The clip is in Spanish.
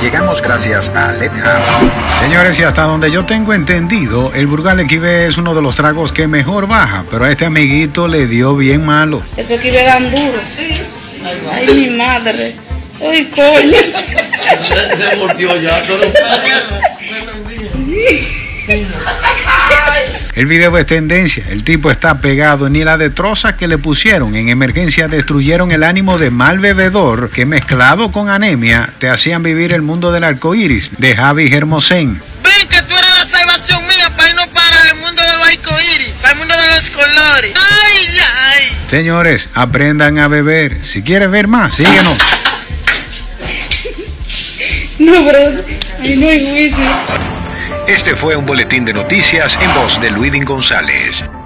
Llegamos gracias a Let Have. Señores, y hasta donde yo tengo entendido, el Brugal Equibe es uno de los tragos que mejor baja, pero a este amiguito le dio bien malo. Eso Equibe dan duro. Sí. Ay, mi madre. Ay, coño. Se volteó ya todo. El video es tendencia, el tipo está pegado, ni la destroza que le pusieron en emergencia destruyeron el ánimo de mal bebedor que mezclado con anemia te hacían vivir el mundo del arco iris de Javi Hermosén. Ven que tú eres la salvación mía para irnos para el mundo del arco iris, para el mundo de los colores. Ay, ay. Señores, aprendan a beber. Si quieres ver más, síguenos. No, pero ahí no hay juicio. Este fue un boletín de noticias en voz de Luidín González.